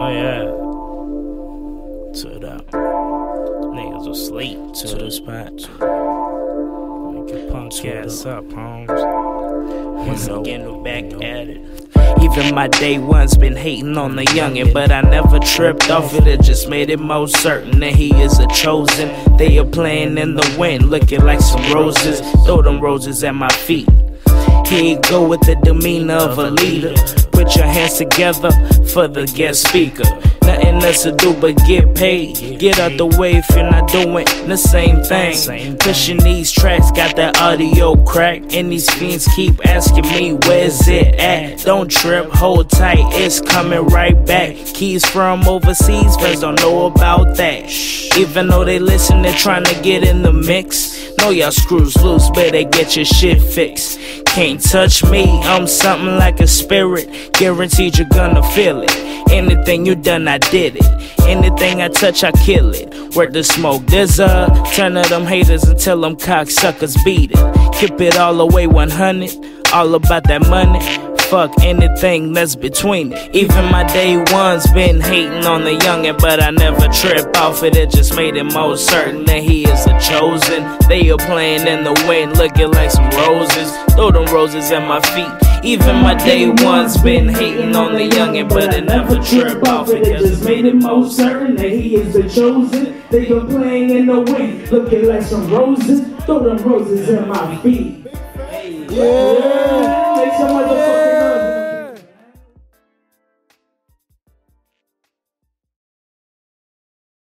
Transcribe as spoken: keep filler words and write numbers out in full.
Oh yeah. To the niggas asleep to the spot. Make your punk ass up, homes. Once again, we're back at it. Even my day one's been hating on the youngin', but I never tripped off it. It just made it more certain that he is a chosen. They are playing in the wind, looking like some roses. Throw them roses at my feet. Here you go with the demeanor of a leader. Put your hands together for the guest speaker. Nothing else to do but get paid. Get out the way if you're not doing the same thing. Pushing these tracks, got that audio crack. And these fiends keep asking me, where's it at? Don't trip, hold tight, it's coming right back. Keys from overseas, friends don't know about that. Even though they listen, they're trying to get in the mix. Know y'all screws loose, better get your shit fixed. Can't touch me, I'm something like a spirit. Guaranteed you're gonna feel it. Anything you done, I did it. Anything I touch, I kill it. Where the smoke, there's a turn of them haters until them cocksuckers beat it. Keep it all the way one hundred, all about that money. Fuck anything that's between it. Even my day one's been hating on the youngin', but I never trip off it. It just made it more certain that he is a chosen. They are playing in the wind, looking like some roses. Throw them roses at my feet. Even my day one's been hating on the youngin', but it never trip off it. It just made it more certain that he is the chosen. They are playing in the wind, looking like some roses. Throw them roses at my feet. Yeah, make some motherfucking